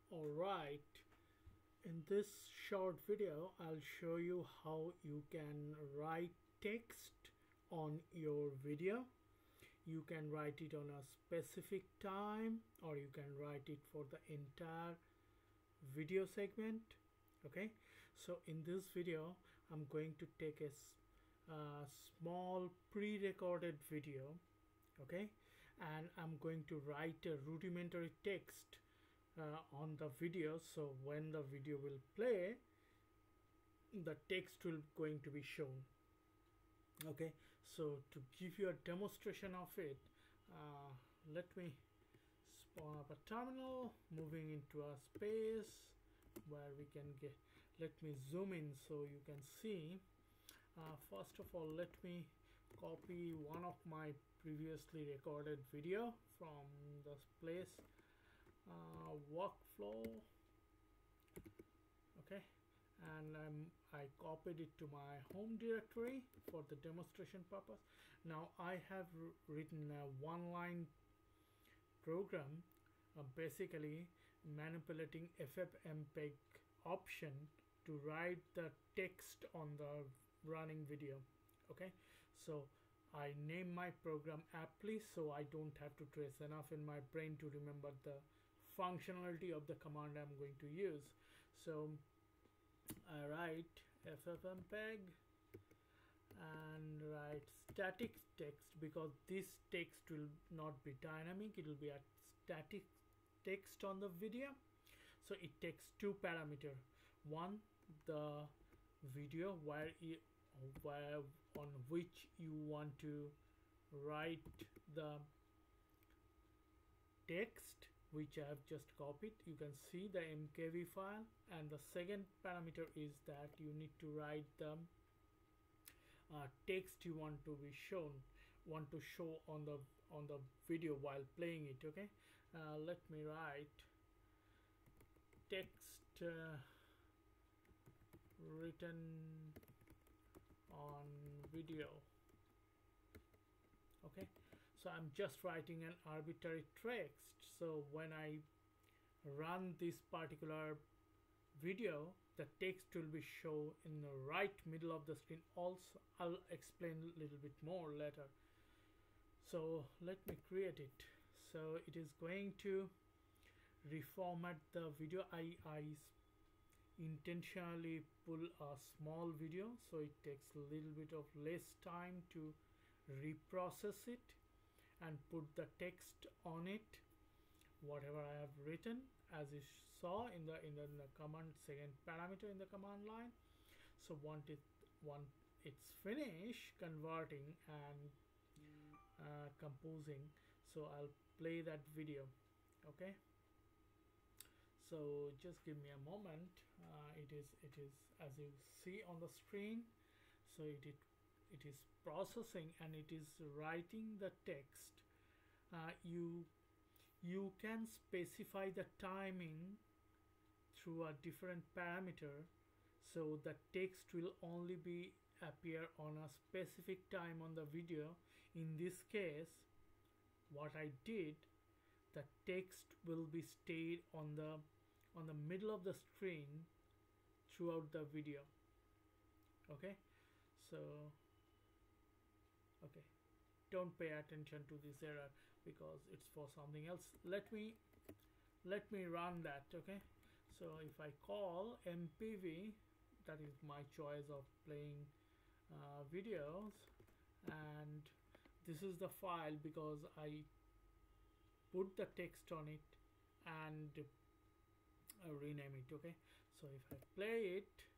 Alright, in this short video I'll show you how you can write text on your video. You can write it on a specific time or you can write it for the entire video segment. Okay, so in this video I'm going to take a small pre-recorded video, okay, and I'm going to write a rudimentary text on the video, so when the video will play the text will going to be shown. Okay, so to give you a demonstration of it, let me spawn up a terminal, moving into a space where we can get, let me zoom in so you can see. First of all, let me copy one of my previously recorded video from this place, workflow. Okay, and I copied it to my home directory for the demonstration purpose. Now I have written a one-line program, basically manipulating FFmpeg option to write the text on the running video. Okay, so I name my program aptly so I don't have to trace enough in my brain to remember the functionality of the command I'm going to use. So I write FFmpeg and write static text, because this text will not be dynamic, it will be a static text on the video. So it takes two parameters: one, the video where on which you want to write the text, which I have just copied. You can see the mkv file, and the second parameter is that you need to write the text you want to show on the video while playing it. Okay, let me write text written on video. Okay, so I'm just writing an arbitrary text, so when I run this particular video the text will be shown in the right middle of the screen. Also I'll explain a little bit more later. So let me create it. So it is going to reformat the video. I intentionally pull a small video so it takes a little bit of less time to reprocess it and put the text on it, whatever I have written, as you saw in the command, second parameter in the command line. So once it's finished converting and composing, so I'll play that video. Okay, so just give me a moment. It is as you see on the screen, so it is processing and it is writing the text. You can specify the timing through a different parameter, so the text will only be appear on a specific time on the video. In this case, what I did, the text will be stayed on the middle of the screen throughout the video. Okay, so okay, don't pay attention to this error because it's for something else. Let me run that. Okay, so if I call mpv, that is my choice of playing videos, and this is the file because I put the text on it and rename it. Okay, so if I play it,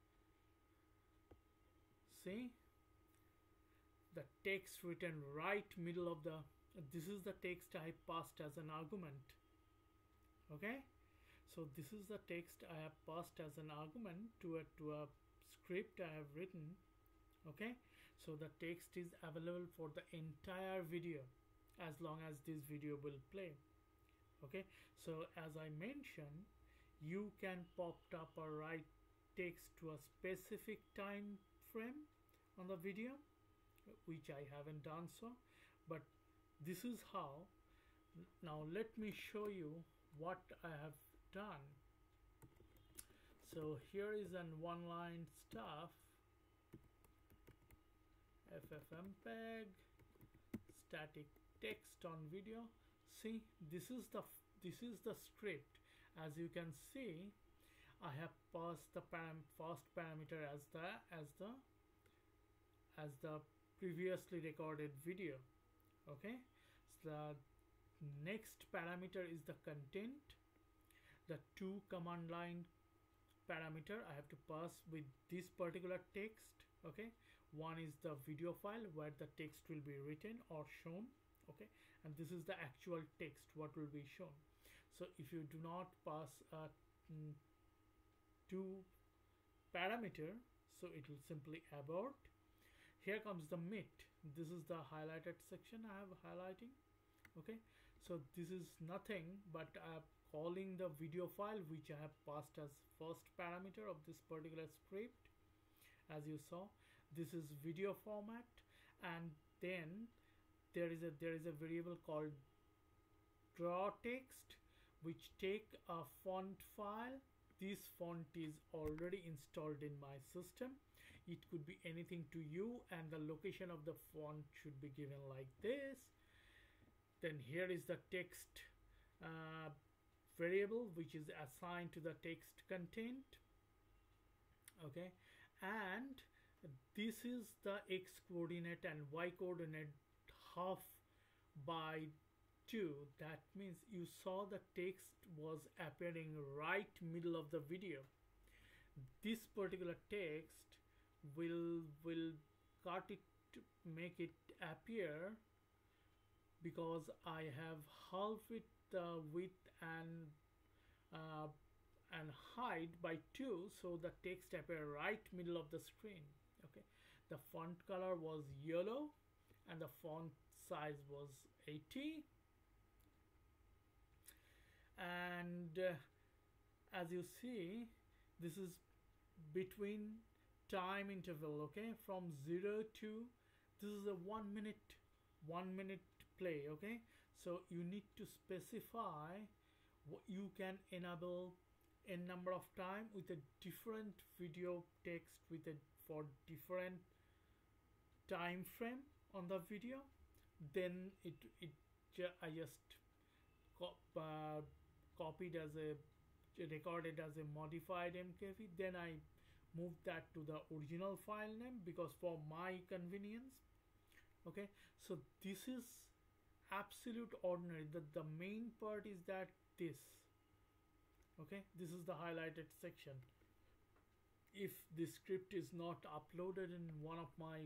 see the text written right middle of the, this is the text I passed as an argument. Okay, so this is the text I have passed as an argument to a script I have written. Okay, so the text is available for the entire video as long as this video will play. Okay, so as I mentioned, you can pop up or write text to a specific time frame on the video, which I haven't done so, but this is how. Now let me show you what I have done. So here is an one line stuff, ffmpeg static text on video. See, this is the script. As you can see, I have passed the first parameter as the previously recorded video. Okay, so the next parameter is the content. The two command line parameter I have to pass with this particular text. Okay, one is the video file where the text will be written or shown. Okay, and this is the actual text what will be shown. So if you do not pass two parameter, so it will simply abort. Here comes the MIT. This is the highlighted section I have highlighting. Okay, so this is nothing but calling the video file which I have passed as first parameter of this particular script. As you saw, this is video format, and then there is a variable called draw text which take a font file. This font is already installed in my system. It could be anything to you, and the location of the font should be given like this. Then here is the text variable which is assigned to the text content. Okay, and this is the x coordinate and y coordinate half by 2. That means you saw the text was appearing right middle of the video. This particular text will cut it to make it appear, because I have half it the width and height by 2, so the text appear right middle of the screen. Okay, the font color was yellow and the font size was 80, and as you see, this is between time interval. Okay, from 0 to, this is a 1 minute play. Okay, so you need to specify what you can enable a number of time with a different video text with a for different time frame on the video. Then I just copied as a recorded as a modified MKV. Then I moved that to the original file name because for my convenience. Okay, so this is absolute ordinary. The main part is that this. Okay, this is the highlighted section. If the script is not uploaded in one of my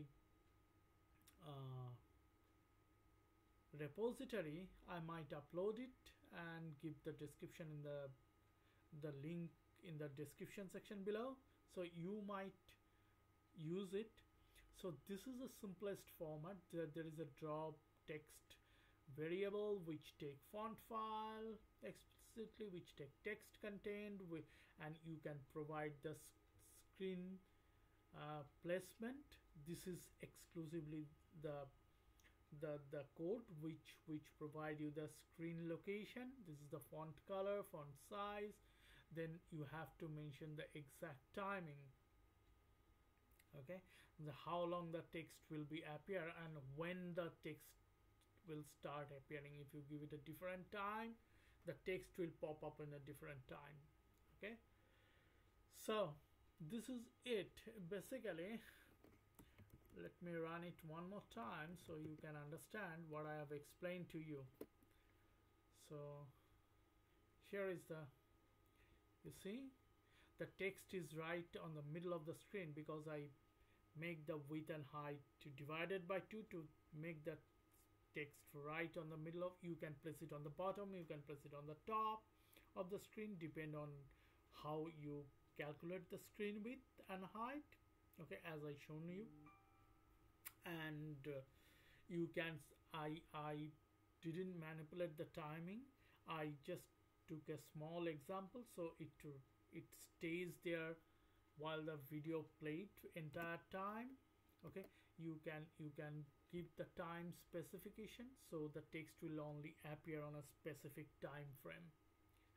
repository, I might upload it and give the description in the link in the description section below, so you might use it. So this is the simplest format. There is a draw text variable which take font file explicitly, which take text content, and you can provide the screen placement. This is exclusively the code which provide you the screen location. This is the font color, font size. Then you have to mention the exact timing. Okay, how long the text will be appear and when the text will start appearing. If you give it a different time, the text will pop up in a different time. Okay, so this is it basically. Let me run it one more time so you can understand what I have explained to you. So here is the, you see, the text is right on the middle of the screen because I make the width and height to divided by 2 to make the text right on the middle of. You can place it on the bottom, you can place it on the top of the screen, depend on how you calculate the screen width and height. Okay, as I shown you. And you can, I didn't manipulate the timing. I just took a small example so it stays there while the video played entire time. Okay, you can give the time specification so the text will only appear on a specific time frame.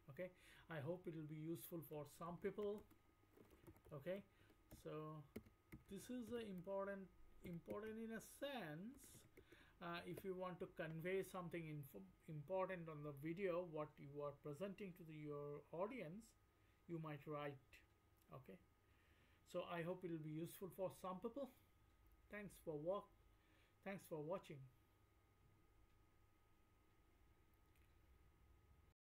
Okay, I hope it will be useful for some people. Okay, so this is important in a sense. If you want to convey something important on the video, what you are presenting to your audience, you might write. Okay, so I hope it will be useful for some people. Thanks for watching.